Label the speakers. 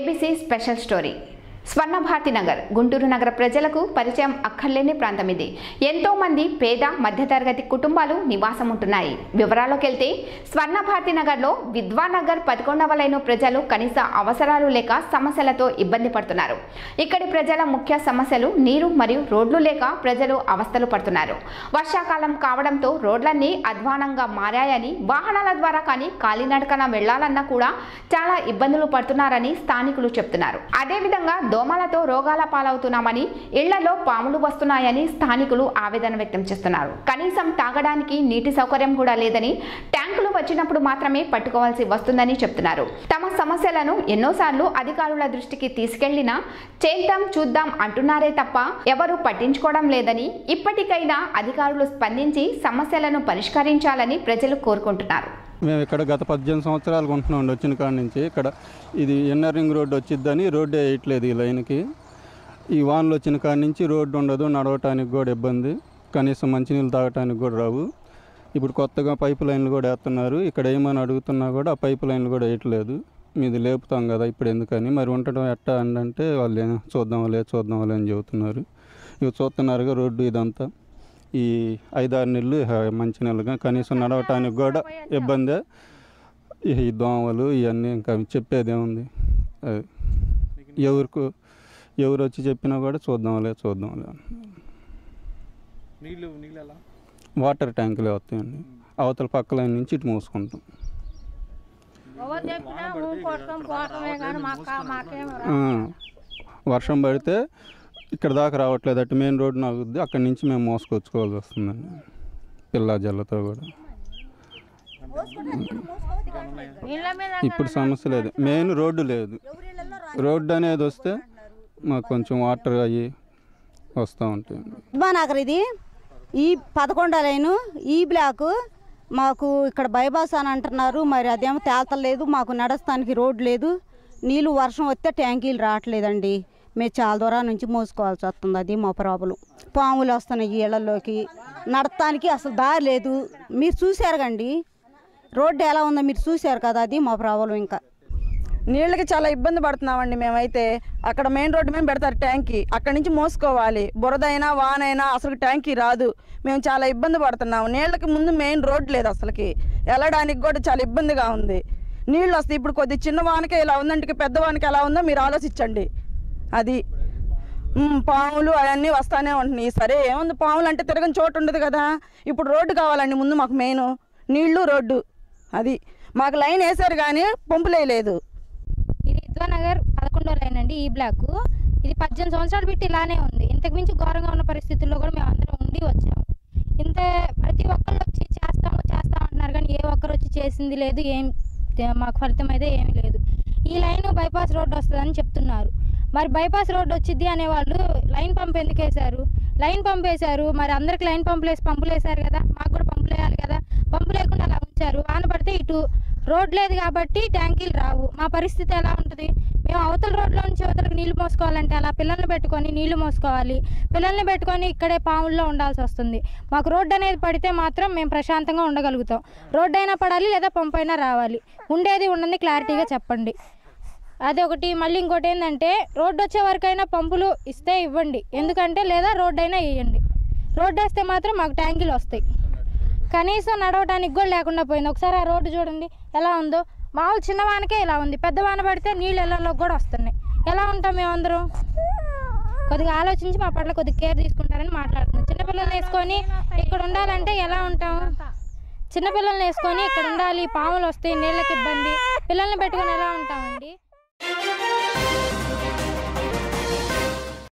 Speaker 1: ABC special story. Swarnabharati Nagar Guntur నగర ప్రజలకు పరిచయం అక్కర్లేని ప్రాంతం ఇది. ఎంతో మంది పేద మధ్యతరగతి కుటుంబాలు నివాసం ఉంటున్నాయి. వివరాల్లోకి వెళ్తే స్వర్ణభారతి నగర్లో విద్వానగర్ 11వ లైను ప్రజలు కనీస అవసరాలు లేక సమస్యలతో ఇబ్బంది పడుతున్నారు. ఇక్కడి ప్రజల ముఖ్య సమస్యలు నీరు మరియు రోడ్లు లేక ప్రజలు అవస్థలు పడుతున్నారు. వర్షాకాలం కావడంతో రోడ్లన్నీ అధ్వానంగా మారాయని, వాహనాల ద్వారా కానీ కాలినడకన వెళ్లాలన్నా కూడా చాలా ఇబ్బందులు పడుతున్నారని స్థానికులు చెప్తున్నారు. అదేవిధంగా దోమలతో రోగాల పాలవుతున్నామని, ఇళ్లలో పాములు వస్తున్నాయని స్థానికులు ఆవేదన వ్యక్తం చేస్తున్నారు. కనీసం తాగడానికి నీటి సౌకర్యం కూడా లేదని, ట్యాంకులు వచ్చినప్పుడు మాత్రమే పట్టుకోవాల్సి వస్తుందని చెప్తున్నారు. తమ సమస్యలను ఎన్నోసార్లు అధికారుల దృష్టికి తీసుకెళ్లినా చేద్దాం చూద్దాం అంటున్నారే తప్ప ఎవరు పట్టించుకోవడం లేదని, ఇప్పటికైనా అధికారులు స్పందించి సమస్యలను పరిష్కరించాలని ప్రజలు కోరుకుంటున్నారు.
Speaker 2: మేము ఇక్కడ గత 18 సంవత్సరాలు ఉంటున్నాం. వచ్చిన కాడ నుంచి ఇక్కడ ఇది ఇన్నర్ రింగ్ రోడ్డు వచ్చిద్దని రోడ్డు వేయట్లేదు ఈ లైన్కి. ఈ వాన్లు వచ్చిన కాడ నుంచి రోడ్డు ఉండదు, నడవటానికి కూడా ఇబ్బంది, కనీసం మంచినీళ్ళు తాగటానికి కూడా రావు. ఇప్పుడు కొత్తగా పైప్ లైన్లు కూడా వేస్తున్నారు. ఇక్కడ ఏమని అడుగుతున్నా కూడా ఆ పైప్ లైన్లు కూడా వేయట్లేదు. మీది లేపుతాం కదా ఇప్పుడు ఎందుకని, మరి ఉండటం ఎట్టా అంటే వాళ్ళు చూద్దాంలే అని చెబుతున్నారు. ఇవి చూస్తున్నారుగా రోడ్డు ఇదంతా. ఈ 5-6 నెలలు మంచి నెలలుగా కనీసం నడవటానికి కూడా ఇబ్బందే. ఈ దోమలు ఇవన్నీ ఇంకా చెప్పేదేముంది. ఎవరు వచ్చి చెప్పినా కూడా చూద్దాంలే వాటర్ ట్యాంకులే వస్తాయండి. అవతల పక్కల నుంచి ఇటు మూసుకుంటాం. వర్షం పడితే ఇక్కడ దాకా రావట్లేదు. అటు మెయిన్ రోడ్డు నాగుద్ది, అక్కడి నుంచి మేము మోసుకొచ్చుకోవాల్సి వస్తుందండి పిల్లా జల్లతో కూడా. ఇప్పుడు సమస్య లేదు, మెయిన్ రోడ్డు లేదు. రోడ్డు అనేది వస్తే మాకు కొంచెం వాటర్ అయ్యి వస్తూ ఉంటాయి.
Speaker 3: నగర్ ఇది ఈ 11వ లైను ఈ బ్లాకు మాకు ఇక్కడ బైపాస్ అని అంటున్నారు. మరి అదేమో తేల్తలేదు. మాకు నడస్తానికి రోడ్డు లేదు. నీళ్ళు వర్షం వస్తే ట్యాంకీలు రావట్లేదండి. మేము చాలా దూరం నుంచి మోసుకోవాల్సి వస్తుంది. అది మా ప్రాబ్లం. పాములు వస్తున్నాయి ఇళ్లలోకి, నడతానికి అసలు దారి లేదు. మీరు చూశారు కండి రోడ్డు ఎలా ఉందో మీరు చూశారు కదా. అది మా ప్రాబ్లం. ఇంకా
Speaker 4: నీళ్ళకి చాలా ఇబ్బంది పడుతున్నామండి మేమైతే. అక్కడ మెయిన్ రోడ్డు మీద పెడతారు ట్యాంకీ, అక్కడి నుంచి మోసుకోవాలి. బురదైనా వానైనా అసలు ట్యాంకీ రాదు. మేము చాలా ఇబ్బంది పడుతున్నాము. నీళ్ళకి ముందు మెయిన్ రోడ్డు లేదు, అసలుకి వెళ్ళడానికి కూడా చాలా ఇబ్బందిగా ఉంది. నీళ్ళు వస్తాయి. ఇప్పుడు కొద్ది చిన్న వానకే ఇలా ఉందంటే పెద్ద వానకి ఎలా ఉందో మీరు ఆలోచించండి. అది పాములు అవన్నీ వస్తానే ఉంటున్నాయి. సరే ఏముంది, పాములు అంటే తిరగని చోటు ఉండదు కదా. ఇప్పుడు రోడ్డు కావాలండి ముందు మాకు. మెయిన్ నీళ్లు రోడ్డు. అది మాకు లైన్ వేసారు కానీ పంపులు వేయలేదు.
Speaker 5: ఇది విద్వానగర్ 11వ లైన్ అండి. ఈ బ్లాక్ ఇది 18 సంవత్సరాలు పెట్టి ఇలానే ఉంది. ఇంతకు మించి ఘోరంగా ఉన్న పరిస్థితుల్లో కూడా మేము అందరం ఉండి వచ్చాము. ఇంత ప్రతి ఒక్కరు వచ్చి చేస్తాం అంటున్నారు కానీ ఏ ఒక్కరు వచ్చి చేసింది లేదు. మాకు ఫలితం అయితే ఏమీ లేదు. ఈ లైన్ బైపాస్ రోడ్డు వస్తుందని చెప్తున్నారు. మరి బైపాస్ రోడ్డు వచ్చింది అనేవాళ్ళు లైన్ పంప్ ఎందుకు వేశారు? లైన్ పంప్ వేశారు, మరి అందరికి లైన్ పంపులు వేశారు కదా, మాకు కూడా పంపులు వేయాలి కదా. పంపు లేకుండా అలా ఉంచారు. వాన పడితే ఇటు రోడ్ లేదు కాబట్టి ట్యాంకీలు రావు. మా పరిస్థితి ఎలా ఉంటుంది? మేము అవతల రోడ్లో నుంచి అవతలకు నీళ్లు మోసుకోవాలంటే అలా పిల్లల్ని పెట్టుకొని నీళ్లు మోసుకోవాలి. పిల్లల్ని పెట్టుకొని ఇక్కడే పాముల్లో ఉండాల్సి వస్తుంది. మాకు రోడ్డు అనేది పడితే మాత్రం మేము ప్రశాంతంగా ఉండగలుగుతాం. రోడ్డు అయినా పడాలి లేదా పంపు అయినా రావాలి. ఉండేది ఉండని క్లారిటీగా చెప్పండి. అదొకటి. మళ్ళీ ఇంకోటి ఏంటంటే రోడ్డు వచ్చే వరకైనా పంపులు ఇస్తే ఇవ్వండి. ఎందుకంటే లేదా రోడ్డు అయినా వేయండి. రోడ్డు వేస్తే మాత్రం మాకు ట్యాంకీలు వస్తాయి. కనీసం నడవడానికి కూడా లేకుండా పోయింది. ఒకసారి ఆ రోడ్డు చూడండి ఎలా ఉందో. మామూలు చిన్న వానకే ఇలా ఉంది, పెద్ద వాన పడితే నీళ్ళు ఇళ్లలోకి కూడా వస్తున్నాయి. ఎలా ఉంటాం మేమందరం? కొద్దిగా ఆలోచించి మా పట్ల కొద్దిగా కేర్ తీసుకుంటారని మాట్లాడుతున్నాం. చిన్నపిల్లల్ని వేసుకొని ఇక్కడ ఉండాలంటే ఎలా ఉంటాం? చిన్నపిల్లల్ని వేసుకొని ఇక్కడ ఉండాలి, పాములు వస్తాయి, నీళ్ళకి ఇబ్బంది, పిల్లల్ని పెట్టుకొని ఎలా ఉంటామండి?